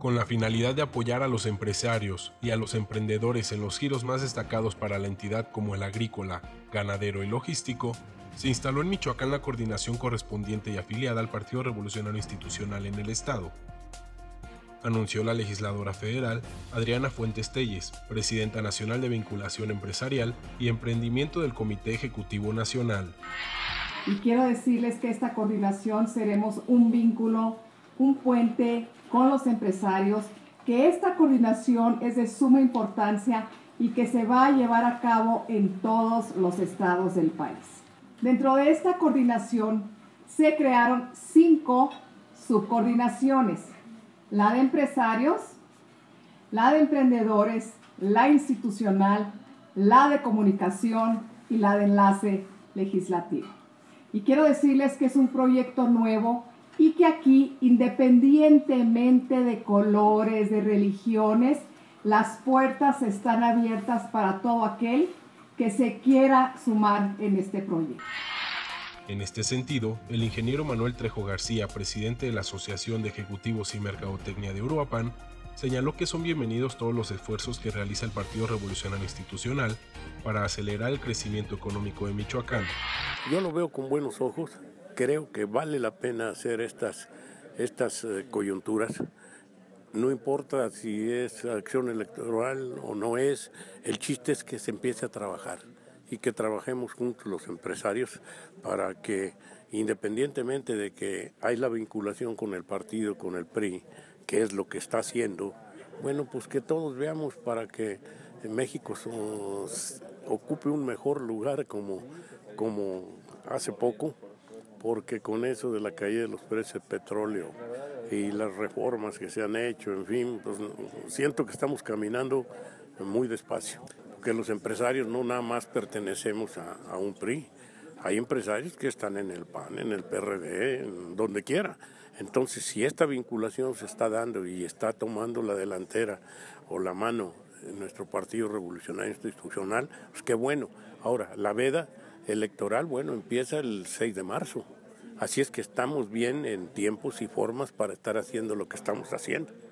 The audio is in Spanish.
Con la finalidad de apoyar a los empresarios y a los emprendedores en los giros más destacados para la entidad como el agrícola, ganadero y logístico, se instaló en Michoacán la coordinación correspondiente y afiliada al Partido Revolucionario Institucional en el Estado, anunció la legisladora federal Adriana Fuentes Telles, presidenta nacional de Vinculación Empresarial y Emprendimiento del Comité Ejecutivo Nacional. Y quiero decirles que esta coordinación seremos un vínculo, un puente con los empresarios, que esta coordinación es de suma importancia y que se va a llevar a cabo en todos los estados del país. Dentro de esta coordinación se crearon 5 subcoordinaciones: la de empresarios, la de emprendedores, la institucional, la de comunicación y la de enlace legislativo. Y quiero decirles que es un proyecto nuevo y que aquí, independientemente de colores, de religiones, las puertas están abiertas para todo aquel que se quiera sumar en este proyecto. En este sentido, el ingeniero Manuel Trejo García, presidente de la Asociación de Ejecutivos y Mercadotecnia de Uruapan, señaló que son bienvenidos todos los esfuerzos que realiza el Partido Revolucionario Institucional para acelerar el crecimiento económico de Michoacán. Yo lo veo con buenos ojos, creo que vale la pena hacer estas coyunturas. No importa si es acción electoral o no es, el chiste es que se empiece a trabajar y que trabajemos juntos los empresarios para que, independientemente de que hay la vinculación con el partido, con el PRI, que es lo que está haciendo, bueno, pues que todos veamos para que México ocupe un mejor lugar como hace poco, porque con eso de la caída de los precios del petróleo y las reformas que se han hecho, en fin, pues siento que estamos caminando muy despacio, porque los empresarios no nada más pertenecemos a un PRI, hay empresarios que están en el PAN, en el PRD, en donde quiera. Entonces, si esta vinculación se está dando y está tomando la delantera o la mano en nuestro Partido Revolucionario Institucional, pues qué bueno. Ahora, la veda electoral, bueno, empieza el 6 de marzo. Así es que estamos bien en tiempos y formas para estar haciendo lo que estamos haciendo.